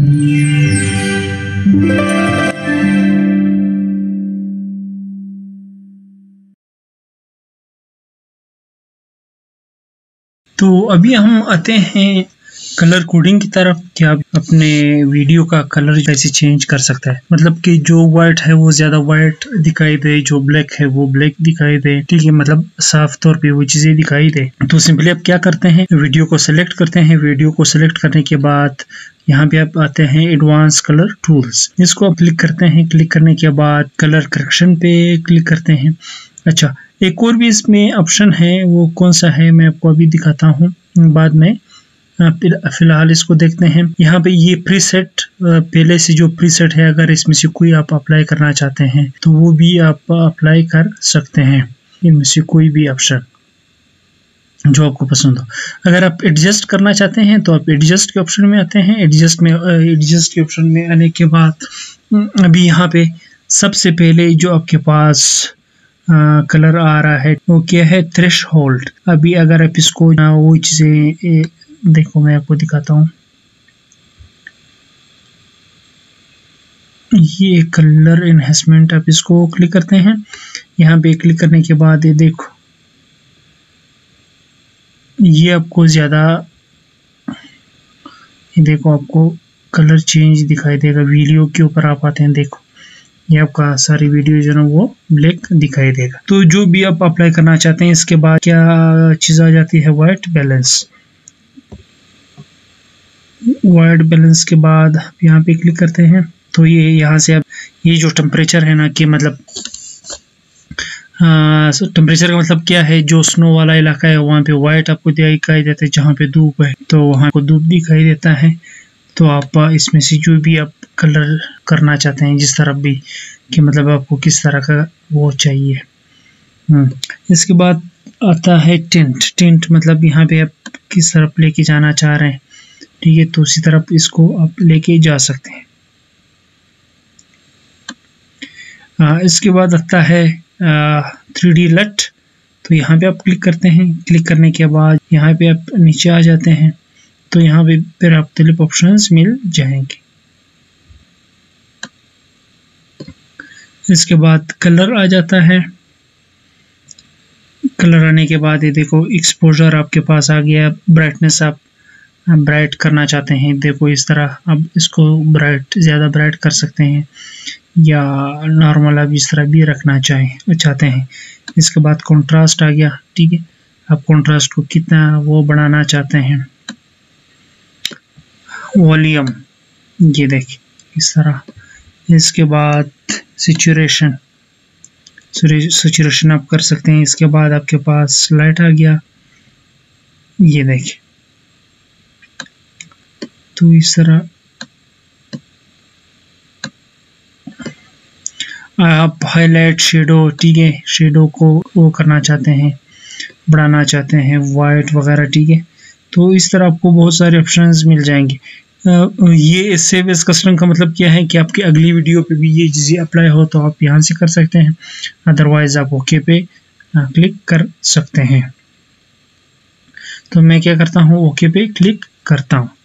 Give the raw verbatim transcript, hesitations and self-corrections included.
तो अभी हम आते हैं कलर कोडिंग की तरफ कि आप अपने वीडियो का कलर कैसे चेंज कर सकता है। मतलब कि जो वाइट है वो ज्यादा वाइट दिखाई दे, जो ब्लैक है वो ब्लैक दिखाई दे, ठीक है, मतलब साफ तौर पे वो चीजें दिखाई दे। तो सिंपली आप क्या करते हैं, वीडियो को सिलेक्ट करते हैं। वीडियो को सिलेक्ट करने के बाद यहाँ पे आप आते हैं एडवांस कलर टूल्स, इसको आप क्लिक करते हैं। क्लिक करने के बाद कलर करेक्शन पे क्लिक करते हैं। अच्छा, एक और भी इसमें ऑप्शन है, वो कौन सा है मैं आपको अभी दिखाता हूँ बाद में। फिलहाल इसको देखते हैं। यहाँ पे ये प्रीसेट, पहले से जो प्रीसेट है, अगर इसमें से कोई आप अप्लाई करना चाहते हैं तो वो भी आप अप्लाई कर सकते हैं, इनमें से कोई भी ऑप्शन जो आपको पसंद हो। अगर आप एडजस्ट करना चाहते हैं तो आप एडजस्ट के ऑप्शन में आते हैं। एडजस्ट में एडजस्ट के ऑप्शन में आने के बाद अभी यहाँ पे सबसे पहले जो आपके पास आ, कलर आ रहा है वो क्या है, थ्रेशहोल्ड। अभी अगर आप इसको वो चीजें देखो, मैं आपको दिखाता हूँ। ये कलर एनहेंसमेंट, आप इसको क्लिक करते हैं। यहाँ पे क्लिक करने के बाद ये देखो, ये आपको ज्यादा, ये देखो आपको कलर चेंज दिखाई देगा। वीडियो के ऊपर आप आते हैं, देखो ये आपका सारी वीडियो जो है वो ब्लैक दिखाई देगा। तो जो भी आप अप्लाई करना चाहते हैं, इसके बाद क्या चीज आ जाती है, वाइट बैलेंस। वाइट बैलेंस के बाद यहाँ पे क्लिक करते हैं तो ये यहाँ से आप ये जो टेम्परेचर है ना, कि मतलब टेम्परेचर का मतलब क्या है, जो स्नो वाला इलाका है वहाँ पे वाइट आपको दिखाई देता है, जहाँ पे धूप है तो वहाँ को धूप दिखाई देता है। तो आप इसमें से जो भी आप कलर करना चाहते हैं, जिस तरफ भी, कि मतलब आपको किस तरह का वो चाहिए। इसके बाद आता है टिंट। टिंट मतलब यहाँ पे आप किस तरफ लेके जाना चाह रहे हैं, ठीक है, तो उसी तरफ इसको आप लेके जा सकते हैं। आ, इसके बाद आता है थ्री डी लट। तो यहाँ पे आप क्लिक करते हैं। क्लिक करने के बाद यहाँ पे आप नीचे आ जाते हैं, तो यहाँ पे फिर आप मुख्तलिफ ऑप्शंस मिल जाएंगे। इसके बाद कलर आ जाता है। कलर आने के बाद ये देखो एक्सपोजर आपके पास आ गया। ब्राइटनेस आप ब्राइट करना चाहते हैं, देखो इस तरह अब इसको ब्राइट, ज़्यादा ब्राइट कर सकते हैं, या नॉर्मल आप इस तरह भी रखना चाहें चाहते हैं। इसके बाद कंट्रास्ट आ गया, ठीक है, आप कंट्रास्ट को कितना वो बढ़ाना चाहते हैं। वॉल्यूम, ये देखिए इस तरह। इसके बाद सैचुरेशन, सैचुरेशन आप कर सकते हैं। इसके बाद आपके पास लाइट आ गया, ये देखिए, तो इस तरह आप हाईलाइट, शेडो, ठीक है, शेडो को वो करना चाहते हैं, बढ़ाना चाहते हैं, वाइट वगैरह, ठीक है। तो इस तरह आपको बहुत सारे ऑप्शंस मिल जाएंगे। ये सेव एज कस्टम का मतलब क्या है कि आपकी अगली वीडियो पे भी ये चीज़ें अप्लाई हो तो आप यहाँ से कर सकते हैं, अदरवाइज आप ओके पे क्लिक कर सकते हैं। तो मैं क्या करता हूँ, ओके पे क्लिक करता हूँ।